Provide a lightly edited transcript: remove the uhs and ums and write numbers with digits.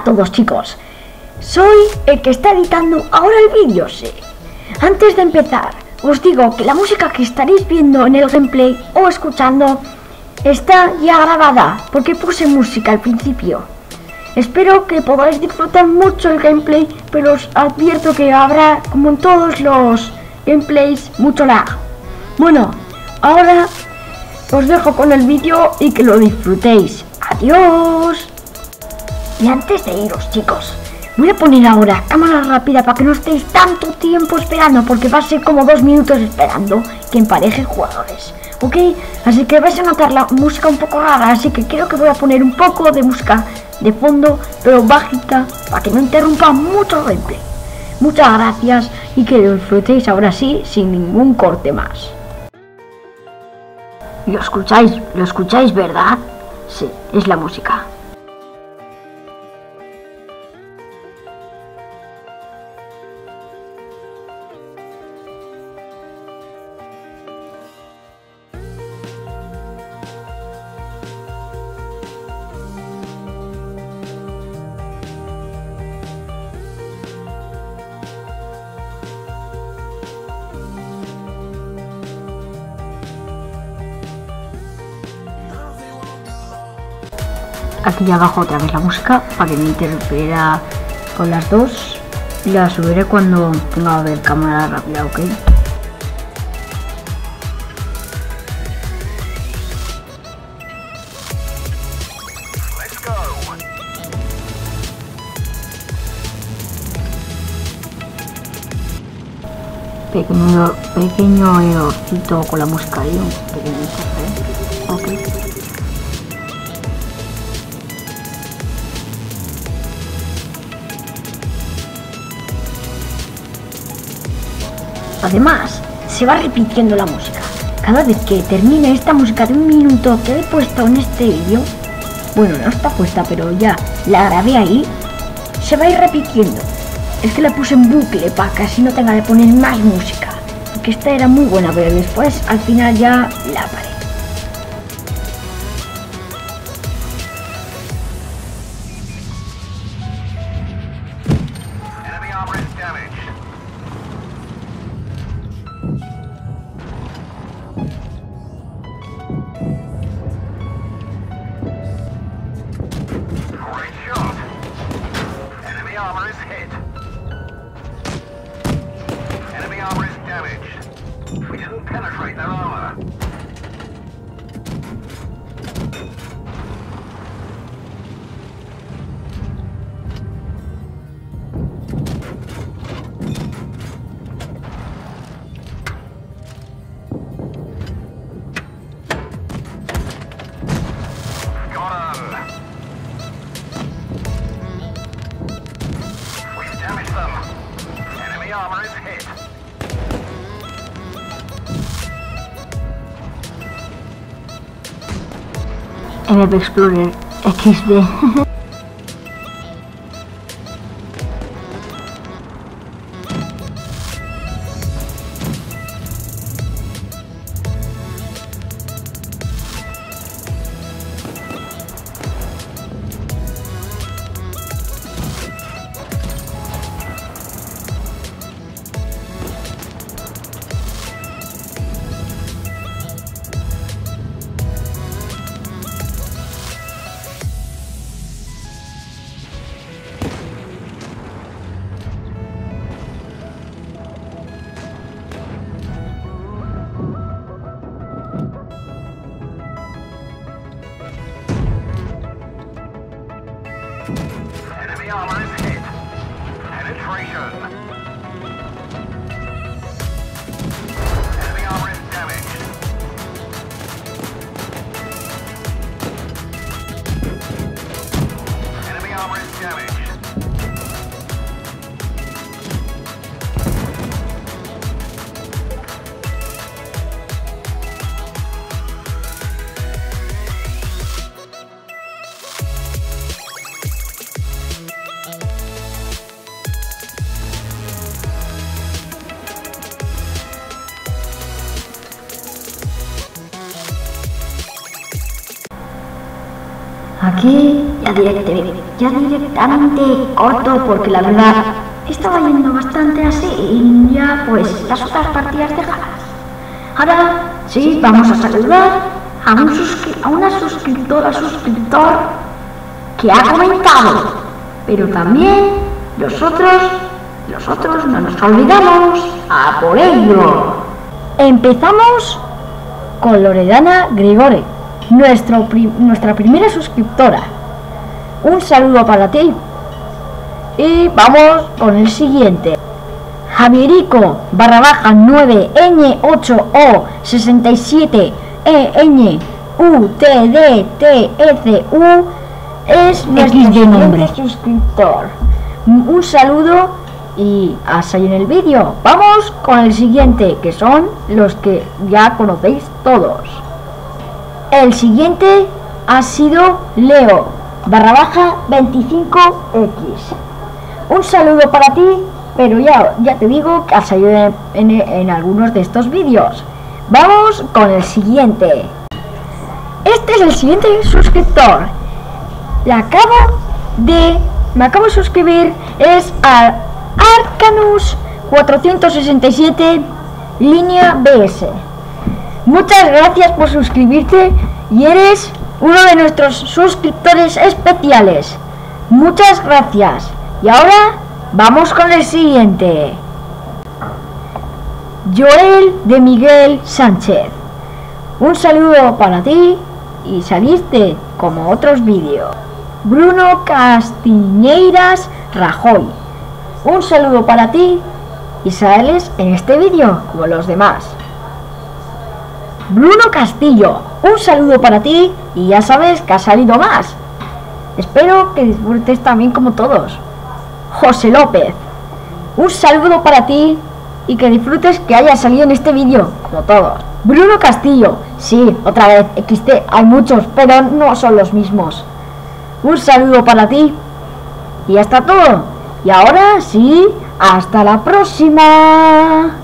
a todos, chicos. Soy el que está editando ahora el vídeo, sí. Antes de empezar, os digo que la música que estaréis viendo en el gameplay o escuchando está ya grabada, porque puse música al principio. Espero que podáis disfrutar mucho el gameplay, pero os advierto que habrá, como en todos los gameplays, mucho lag. Bueno, ahora os dejo con el vídeo y que lo disfrutéis. ¡Adiós! Y antes de iros, chicos, voy a poner ahora cámara rápida para que no estéis tanto tiempo esperando, porque va a ser como 2 minutos esperando que emparejen jugadores, ¿ok? Así que vais a notar la música un poco rara, así que creo que voy a poner un poco de música de fondo, pero bajita, para que no interrumpa mucho el gameplay. Muchas gracias y que lo disfrutéis ahora sí, sin ningún corte más. Lo escucháis, ¿verdad? Sí, es la música. Aquí abajo otra vez la música para que no interfiera con las dos. La subiré cuando tenga que ver cámara rápida, ¿ok? Pequeño errorcito con la música ahí, un pequeñito, ¿eh? Ok. Además, se va repitiendo la música. Cada vez que termine esta música de 1 minuto que he puesto en este vídeo, bueno, no está puesta, pero ya la grabé ahí, se va a ir repitiendo. Es que la puse en bucle para que así no tenga que poner más música, porque esta era muy buena, pero después al final ya la paré. MP Explorer XD. Enemy armor is hit. Penetration. Enemy armor is damaged. Enemy armor is damaged. Aquí ya directamente corto porque la verdad estaba yendo bastante así y ya pues las otras partidas dejadas. Ahora sí, vamos a saludar a una suscriptor que ha comentado, pero también los otros no nos olvidamos a por ello. Empezamos con Loredana Grigore, nuestra primera suscriptora. Un saludo para ti. Y vamos con el siguiente. Javierico _9N8O67ENUTDTECU es nuestro siguiente suscriptor. Un saludo y hasta ahí en el vídeo. Vamos con el siguiente, que son los que ya conocéis todos. El siguiente ha sido Leo _25X. Un saludo para ti, pero ya te digo que has salido en algunos de estos vídeos. Vamos con el siguiente. Este es el siguiente suscriptor. Me acabo de suscribir, es a Arcanus 467 línea BS. Muchas gracias por suscribirte y eres uno de nuestros suscriptores especiales. Muchas gracias. Y ahora vamos con el siguiente. Joel de Miguel Sánchez. Un saludo para ti y saliste como otros vídeos. Bruno Castiñeiras Rajoy. Un saludo para ti y sales en este vídeo como los demás. Bruno Castillo, un saludo para ti y ya sabes que ha salido más. Espero que disfrutes también como todos. José López, un saludo para ti y que disfrutes que haya salido en este vídeo como todos. Bruno Castillo, sí, otra vez, XT, hay muchos, pero no son los mismos. Un saludo para ti y ya está todo. Y ahora sí, hasta la próxima.